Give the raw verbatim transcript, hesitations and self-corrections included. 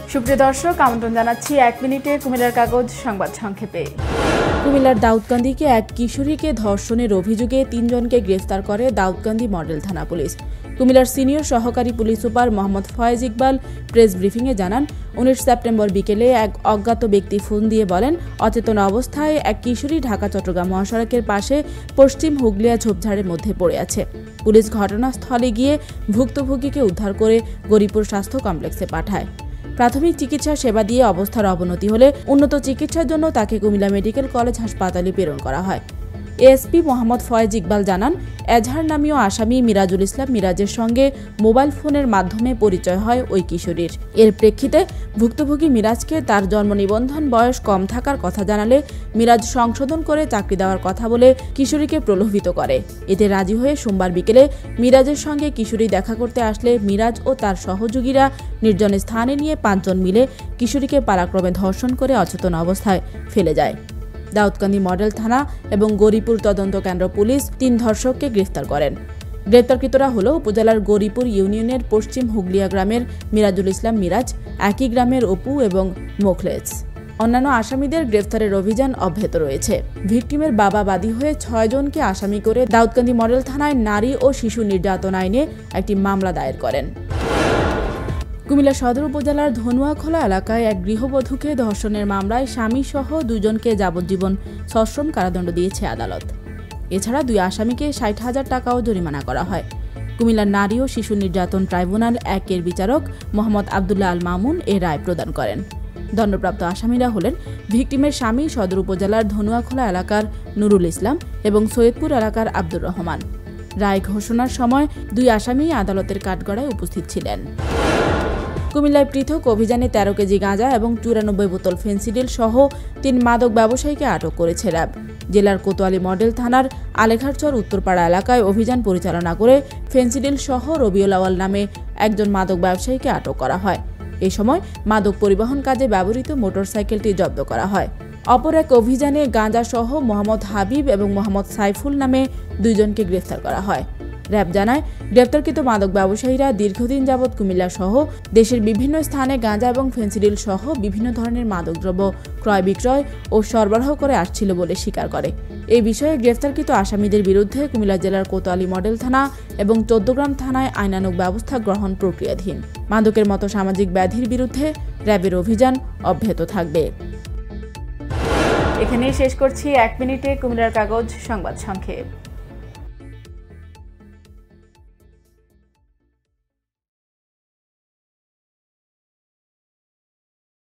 সুপ্রিয় দর্শক, আমন্ত্রণ জানাচ্ছি এক মিনিটে কুমিল্লার কাগজ সংবাদ সংক্ষেপে। কুমিল্লার দাউদকান্দিকে এক কিশোরীকে ধর্ষণের অভিযোগে তিনজনকে গ্রেফতার করে দাউদকান্দি মডেল থানা পুলিশ। কুমিল্লার সিনিয়র সহকারী police super Mohammad Foyez Iqbal press ব্রিফিংয়ে জানান, উনিশ সেপ্টেম্বর বিকেলে এক অজ্ঞাত ব্যক্তি ফোন দিয়ে বলেন, অচেতন অবস্থায় এক কিশোরী ঢাকা চট্টগ্রাম মহাসড়কের পাশে পশ্চিম হুগলিয়া ঝোপঝাড়ের মধ্যে পড়ে আছে। পুলিশ ঘটনাস্থলে গিয়ে ভুক্তভোগীকে উদ্ধার করে গরিপুর স্বাস্থ্য কমপ্লেক্সে পাঠায়। প্রাথমিক চিকিৎসা সেবা দিয়ে অবস্থার অবনতি হলে উন্নত চিকিৎসার জন্য তাকে কুমিল্লা মেডিকেল কলেজ হাসপাতালে প্রেরণ করা হয়। এএসপি মোহাম্মদ ফয়েজ ইকবাল জানান, এজাহার নামীয় আসামি মিরাজুল ইসলাম মিরাজের সঙ্গে মোবাইল ফোনের মাধ্যমে পরিচয় হয় ওই কিশোরীর। এর প্রেক্ষিতে ভুক্তভোগী মিরাজকে তার জন্ম নিবন্ধন বয়স কম থাকার কথা জানালে মিরাজ সংশোধন করে চাকরি দেওয়ার কথা বলে কিশোরীকে প্রলোভিত করে। এতে রাজি হয়ে সোমবার বিকেলে মিরাজের সঙ্গে কিশোরী দেখা করতে আসলে মিরাজ ও তার সহযোগীরা নির্জন স্থানে নিয়ে পাঁচজন মিলে কিশোরীকে পালাক্রমে ধর্ষণ করে অচেতন অবস্থায় ফেলে যায়। দাউদকান্দি মডেল থানা এবং গরিপুর তদন্ত কেন্দ্র পুলিশ তিন ধর্ষককে গ্রেফতার করেন। গ্রেপ্তারকৃতরা হল উপজেলার গরিপুর ইউনিয়নের পশ্চিম হুগলিয়া গ্রামের মিরাজুল ইসলাম মিরাজ, একই গ্রামের অপু এবং মোখলেস। অন্যান্য আসামিদের গ্রেফতারের অভিযান অব্যাহত রয়েছে। ভিকটিমের বাবা বাদী হয়ে ছয় জনকে আসামি করে দাউদকান্দি মডেল থানায় নারী ও শিশু নির্যাতন আইনে একটি মামলা দায়ের করেন। কুমিল্লা সদর উপজেলার ধনুয়াখোলা এলাকায় এক গৃহবধূকে ধর্ষণের মামলায় স্বামীসহ দুজনকে যাবজ্জীবন সশ্রম কারাদণ্ড দিয়েছে আদালত। এছাড়া দুই আসামিকে ষাট হাজার টাকাও জরিমানা করা হয়। কুমিল্লার নারী ও শিশু নির্যাতন ট্রাইব্যুনাল একের বিচারক মোহাম্মদ আবদুল্লাহ আল মামুন এ রায় প্রদান করেন। দণ্ডপ্রাপ্ত আসামিরা হলেন ভিকটিমের স্বামী সদর উপজেলার ধনুয়াখোলা এলাকার নুরুল ইসলাম এবং সৈয়দপুর এলাকার আব্দুর রহমান। রায় ঘোষণার সময় দুই আসামি আদালতের কাঠগড়ায় উপস্থিত ছিলেন। কুমিল্লায় পৃথক অভিযানে তেরো কেজি গাঁজা এবং চুরানব্বই বোতল ফেন্সিডিল সহ তিন মাদক ব্যবসায়ীকে আটক করেছে র্যাব। জেলার কোতোয়ালি মডেল থানার আলেঘাটচর উত্তরপাড়া এলাকায় অভিযান পরিচালনা করে ফেন্সিডিল সহ রবিউল আওয়াল নামে একজন মাদক ব্যবসায়ীকে আটক করা হয়। এ সময় মাদক পরিবহন কাজে ব্যবহৃত মোটরসাইকেলটি জব্দ করা হয়। অপর এক অভিযানে গাঁজা সহ মোহাম্মদ হাবিব এবং মোহাম্মদ সাইফুল নামে দুইজনকে গ্রেফতার করা হয়। র্যাব জানায়, গ্রেপ্তারকৃত মাদক ব্যবসায়ীরা দীর্ঘদিন যাবৎ কুমিল্লা সহ দেশের বিভিন্ন স্থানে গাঁজা এবং ফেন্সিডিল সহ বিভিন্ন ধরনের মাদকদ্রব্য ক্রয় বিক্রয় ও সরবরাহ করে আসছিল বলে স্বীকার করে। এই বিষয়ে গ্রেফতারকৃত আসামিদের বিরুদ্ধে কুমিল্লা জেলার কোতোয়ালি মডেল থানা এবং চৌদ্দগ্রাম থানায় আইনানুগ ব্যবস্থা গ্রহণ প্রক্রিয়াধীন। মাদকের মতো সামাজিক ব্যাধির বিরুদ্ধে র্যাবের অভিযান অব্যাহত থাকবে। এখানেই শেষ করছি এক মিনিটে কুমিল্লার কাগজ সংবাদ সংক্ষেপ।